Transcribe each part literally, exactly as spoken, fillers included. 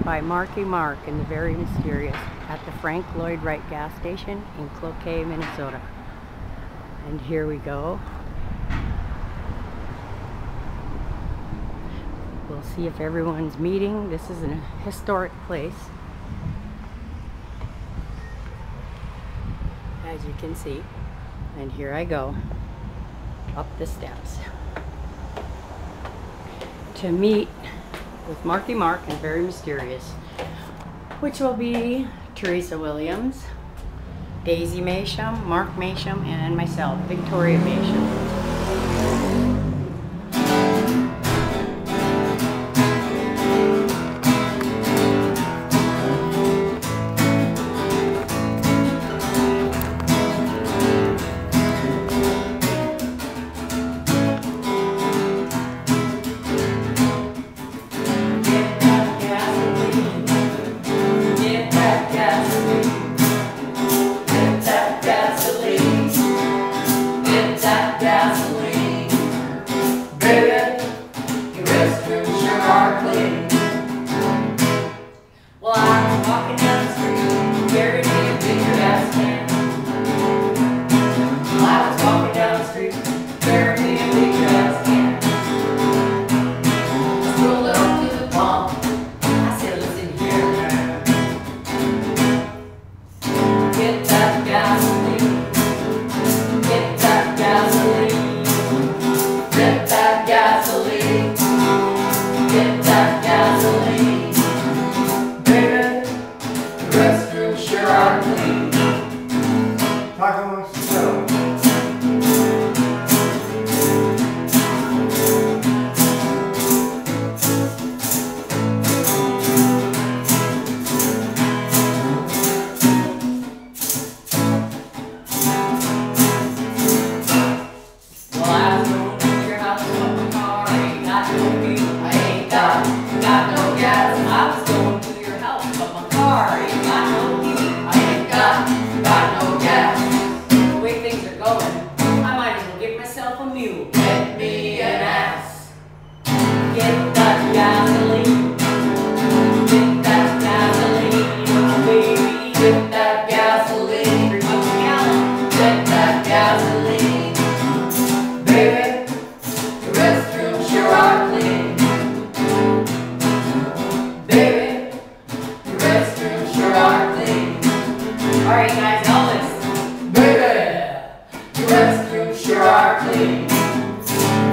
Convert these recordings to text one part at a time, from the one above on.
by Marquis Mark and the Very Mysterious at the Frank Lloyd Wright gas station in Cloquet, Minnesota. And here we go. We'll see if everyone's meeting. This is a historic place, as you can see. And here I go up the steps to meet with Marquis Mark and Very Mysterious, which will be Theresa Williams, Daisy Masham, Mark Masham, and myself, Victoria Masham.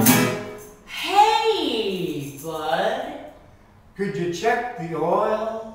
Could you check the oil?